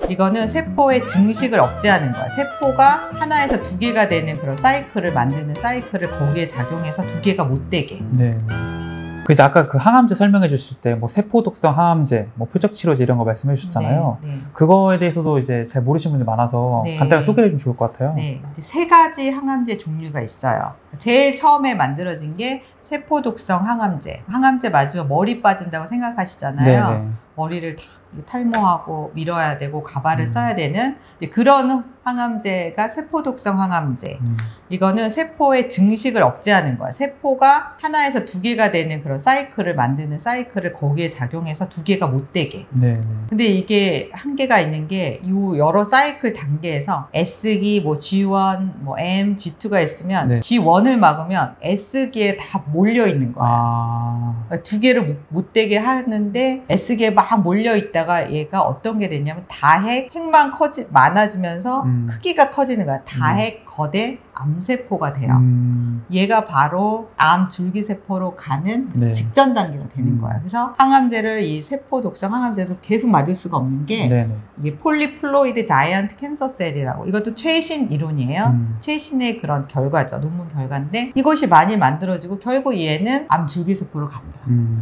이거는 세포의 증식을 억제하는 거야. 세포가 하나에서 두 개가 되는 그런 사이클을 만드는 사이클을 거기에 작용해서 두 개가 못 되게. 네. 그래서 아까 그 항암제 설명해 주실 때 뭐 세포 독성 항암제, 뭐 표적 치료제 이런 거 말씀해 주셨잖아요. 네, 네. 그거에 대해서도 이제 잘 모르시는 분들이 많아서 네. 간단하게 소개해 주면 좋을 것 같아요. 네. 이제 세 가지 항암제 종류가 있어요. 제일 처음에 만들어진 게 세포 독성 항암제. 항암제 맞으면 머리 빠진다고 생각하시잖아요. 네, 네. 머리를 다 탈모하고 밀어야 되고 가발을 써야 되는 그런 항암제가 세포 독성 항암제. 이거는 세포의 증식을 억제하는 거야. 세포가 하나에서 두 개가 되는 그런 사이클을 만드는 사이클을 거기에 작용해서 두 개가 못 되게. 네, 네. 근데 이게 한계가 있는 게 이 여러 사이클 단계에서 S기, 뭐 G1, 뭐 M, G2가 있으면 네. G1을 막으면 S기에 다 몰려 있는 거야. 아. 두 개를 못 되게 하는데 S기에 막 몰려 있다가 얘가 어떤 게 됐냐면 핵만 많아지면서 크기가 커지는 거야. 다핵 거대 암세포가 돼요. 얘가 바로 암 줄기세포로 가는 네. 직전 단계가 되는 거야. 그래서 항암제를 이 세포 독성 항암제도 계속 맞을 수가 없는 게 네네. 이게 폴리플로이드 자이언트 캔서셀이라고, 이것도 최신 이론이에요. 최신의 그런 결과죠. 논문 결과인데 이것이 많이 만들어지고 결국 얘는 암 줄기세포로 간다.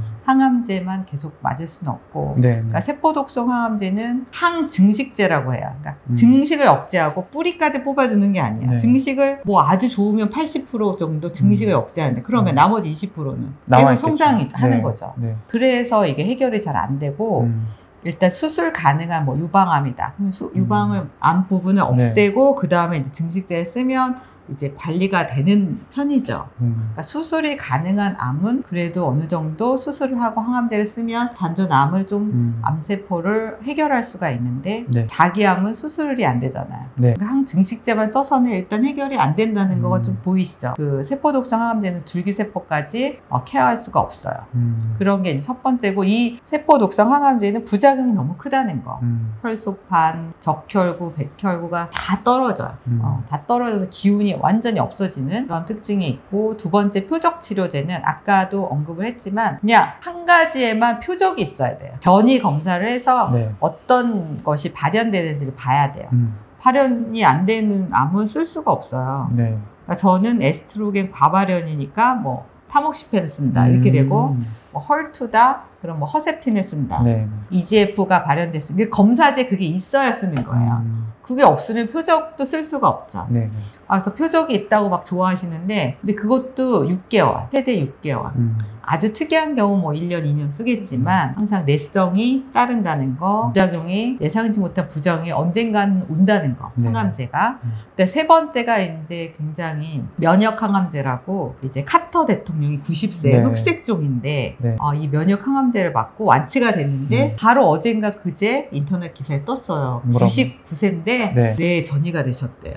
항암제만 계속 맞을 수는 없고. 네. 그러니까 세포 독성 항암제는 항증식제라고 해요. 그러니까 증식을 억제하고 뿌리까지 뽑아주는 게 아니야. 네. 증식을 뭐 아주 좋으면 80% 정도 증식을 억제하는데 그러면 나머지 20%는 계속 남아있겠죠. 성장하는 네. 거죠. 네. 그래서 이게 해결이 잘 안 되고 일단 수술 가능한 뭐 유방암이다. 유방을 암 부분을 없애고 그 다음에 이제 증식제를 쓰면 이제 관리가 되는 편이죠. 그러니까 수술이 가능한 암은 그래도 어느 정도 수술을 하고 항암제를 쓰면 잔존암을 좀 암세포를 해결할 수가 있는데 네. 자기암은 수술이 안 되잖아요. 네. 그러니까 항증식제만 써서는 일단 해결이 안 된다는 거가 좀 보이시죠. 그 세포독성 항암제는 줄기세포까지 케어할 수가 없어요. 그런 게 이제 첫 번째고, 이 세포독성 항암제는 부작용이 너무 크다는 거. 혈소판, 적혈구, 백혈구가 다 떨어져요. 다 떨어져서 기운이 완전히 없어지는 그런 특징이 있고, 두 번째 표적 치료제는 아까도 언급을 했지만 그냥 한 가지에만 표적이 있어야 돼요. 변이 검사를 해서 네. 어떤 것이 발현되는지를 봐야 돼요. 발현이 안 되는 암은 쓸 수가 없어요. 네. 그러니까 저는 에스트로겐 과발현이니까 뭐 타목시펜을 쓴다 이렇게 되고, 뭐 헐투다 그럼 뭐 허셉틴을 쓴다. 네. EGF가 발현됐으니까 검사제 그게 있어야 쓰는 거예요. 그게 없으면 표적도 쓸 수가 없죠. 네. 그래서 표적이 있다고 막 좋아하시는데, 근데 그것도 6개월, 최대 6개월. 아주 특이한 경우 뭐 1년, 2년 쓰겠지만 항상 내성이 따른다는 거, 부작용이 예상치 못한 부작용이 언젠간 온다는 거, 네. 항암제가. 근데 세 번째가 이제 굉장히 면역 항암제라고, 이제 카터 대통령이 90세 네. 흑색종인데 네. 이 면역 항암제를 맞고 완치가 됐는데 바로 어젠가 그제 인터넷 기사에 떴어요. 뭐라고? 99세인데 네. 뇌에 전이가 되셨대요.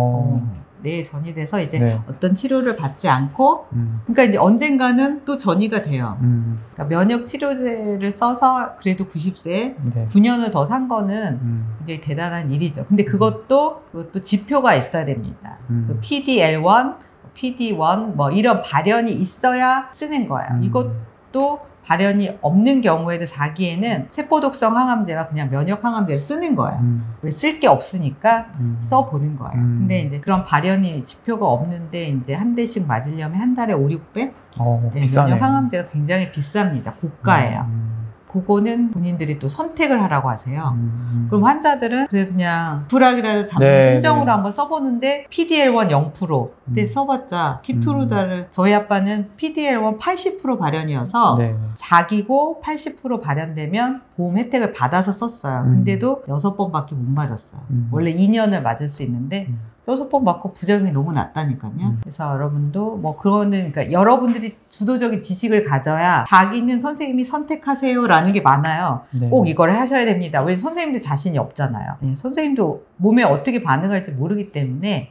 뇌에 전이 돼서 이제 네. 어떤 치료를 받지 않고, 그러니까 이제 언젠가는 또 전이가 돼요. 그러니까 면역 치료제를 써서 그래도 90세에 네. 9년을 더 산 거는 굉장히 대단한 일이죠. 근데 그것도 지표가 있어야 됩니다. 그 PD-L1, PD-1 뭐 이런 발현이 있어야 쓰는 거예요. 이것도 발현이 없는 경우에도 4기에는 세포독성 항암제와 그냥 면역 항암제를 쓰는 거예요. 왜 쓸 게 없으니까 써보는 거예요. 근데 이제 그런 발현이 지표가 없는데 이제 한 대씩 맞으려면 한 달에 5, 600? 네, 비싸네요. 면역 항암제가 굉장히 비쌉니다. 고가예요. 그거는 본인들이 또 선택을 하라고 하세요. 그럼 환자들은 그냥 불악이라도 잡는 네, 심정으로 네. 한번 써보는데 PD-L1 0%. 근데 써봤자 키투루다를, 저희 아빠는 PD-L1 80% 발현이어서 네. 4기고 80% 발현되면 보험 혜택을 받아서 썼어요. 근데도 6번밖에 못 맞았어요. 원래 2년을 맞을 수 있는데 6번 맞고 부작용이 너무 낮다니까요. 그래서 여러분도 뭐 그거는, 그러니까 여러분들이 주도적인 지식을 가져야 자기는 선생님이 선택하세요 라는 게 많아요. 네. 꼭 이걸 하셔야 됩니다. 왜 선생님도 자신이 없잖아요. 네, 선생님도 몸에 어떻게 반응할지 모르기 때문에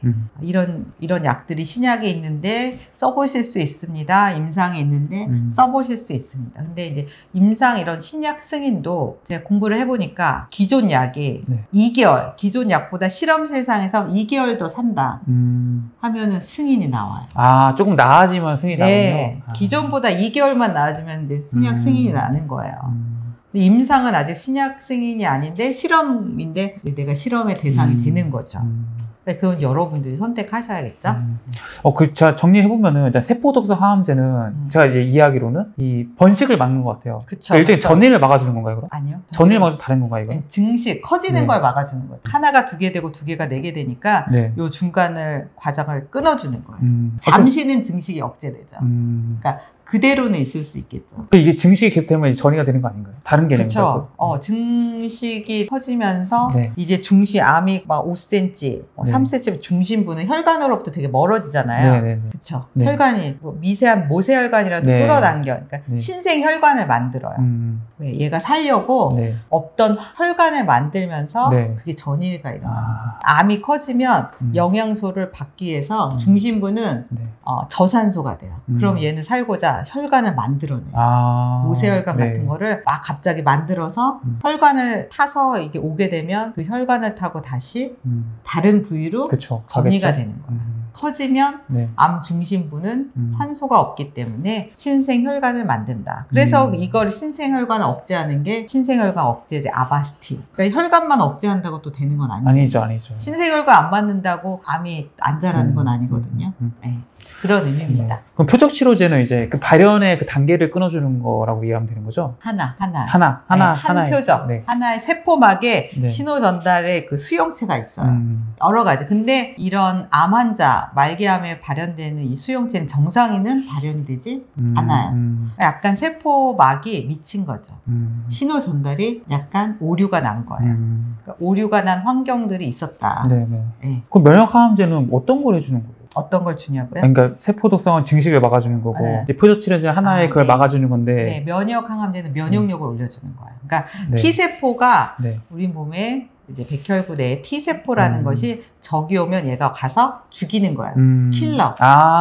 이런 약들이 신약에 있는데 써보실 수 있습니다. 임상에 있는데 써보실 수 있습니다. 근데 이제 임상 이런 신약 승인도 제가 공부를 해보니까 기존 약이 네. 2개월, 기존 약보다 실험 세상에서 2개월 더 산다 하면은 승인이 나와요. 아, 조금 나아지면 승인이 네, 나군요. 기존보다 2개월만 나아지면 이제 신약 승인이 나는 거예요. 임상은 아직 신약 승인이 아닌데 실험인데 내가 실험의 대상이 되는 거죠. 그건 여러분들이 선택하셔야겠죠. 제가 정리해보면은, 일단 세포독성 항암제는, 제가 이제 이해하기로는, 이 번식을 막는 것 같아요. 그쵸. 그러니까 일종의 전이를 막아주는 건가요, 그럼? 아니요. 전이를 막아도 다른 건가요, 이거? 네, 증식, 커지는 네. 걸 막아주는 거죠. 하나가 2개 되고 2개가 4개 되니까, 네. 요 중간을, 과정을 끊어주는 거예요. 잠시는 증식이 억제되죠. 그러니까, 그대로는 있을 수 있겠죠. 이게 증식이 계속되면 전이가 되는 거 아닌가요? 다른 개념이죠. 그렇죠. 증식이 커지면서 네. 이제 암이 막 5cm, 네. 3cm 중심부는 혈관으로부터 되게 멀어지잖아요. 네. 그렇죠. 네. 혈관이 뭐 미세한 모세혈관이라도 네. 끌어당겨. 그러니까 네. 신생혈관을 만들어요. 왜? 얘가 살려고 네. 없던 혈관을 만들면서 네. 그게 전이가 일어나요. 암이 커지면 영양소를 받기 위해서 중심부는 네. 저산소가 돼요. 그럼 얘는 살고자 혈관을 만들어내요. 모세혈관 네. 같은 거를 막 갑자기 만들어서 혈관을 타서 이게 오게 되면 그 혈관을 타고 다시 다른 부위로 그쵸. 전이가 가겠죠? 되는 거예요. 커지면 네. 암 중심부는 산소가 없기 때문에 신생혈관을 만든다. 그래서 이걸 신생혈관을 억제하는 게 신생혈관 억제제 아바스틴. 그러니까 혈관만 억제한다고 또 되는 건 아니죠. 아니죠. 신생혈관 안 받는다고 암이 안 자라는 건 아니거든요. 네. 그런 의미입니다. 네. 그럼 표적 치료제는 이제 그 발현의 그 단계를 끊어주는 거라고 이해하면 되는 거죠? 하나. 하나의 표적. 네. 하나의 세포막에 네. 신호 전달의 그 수용체가 있어요. 여러 가지. 근데 이런 암 환자, 말기암에 발현되는 이 수용체는 정상인은 발현이 되지 않아요. 약간 세포막이 미친 거죠. 신호 전달이 약간 오류가 난 거예요. 그러니까 오류가 난 환경들이 있었다. 네네. 네. 그럼 면역항암제는 어떤 걸 해주는 거예요? 어떤 걸 주냐고요? 그러니까 세포독성은 증식을 막아주는 거고 네. 표적 치료제 하나의 그걸 네. 막아주는 건데. 네, 면역 항암제는 면역력을 올려주는 거예요. 그러니까 네. T세포가 네. 우리 몸에 이제 백혈구 내에 T세포라는 것이 적이 오면 얘가 가서 죽이는 거예요. 킬러.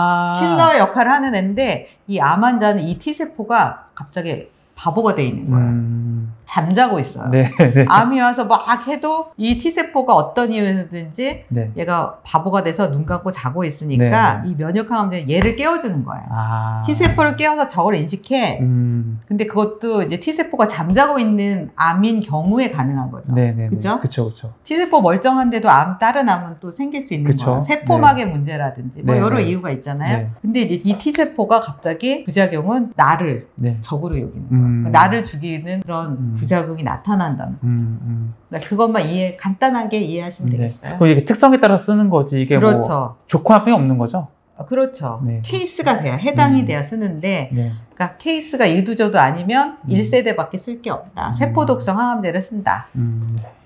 킬러 역할을 하는 애인데 이 암 환자는 이 T세포가 갑자기 바보가 돼 있는 거예요. 잠자고 있어요. 네. 암이 와서 막 해도 이 T세포가 어떤 이유에서든지 네. 얘가 바보가 돼서 눈 감고 자고 있으니까 네. 이 면역항암제는 얘를 깨워주는 거예요. T세포를 깨워서 저걸 인식해. 근데 그것도 이제 T세포가 잠자고 있는 암인 경우에 가능한 거죠. 네네. 그죠? 그쵸. T세포 멀쩡한데도 다른 암은 또 생길 수 있는 그쵸? 거예요. 세포막의 문제라든지 뭐 네, 여러 네. 이유가 있잖아요. 네. 근데 이제 이 T세포가 갑자기 부작용은 나를 네. 적으로 여기는 거예요. 그러니까 나를 죽이는 그런 부작용이 나타난다는 거죠. 그러니까 그것만 간단하게 이해하시면 네. 되겠어요. 그럼 이게 특성에 따라 쓰는 거지 이게 그렇죠. 뭐 좋고 나쁨이 없는 거죠? 그렇죠. 네. 케이스가 돼야 해당이 돼야 쓰는데 네. 그러니까 케이스가 1두저도 아니면 1세대밖에 쓸 게 없다. 세포독성 항암제를 쓴다. 네.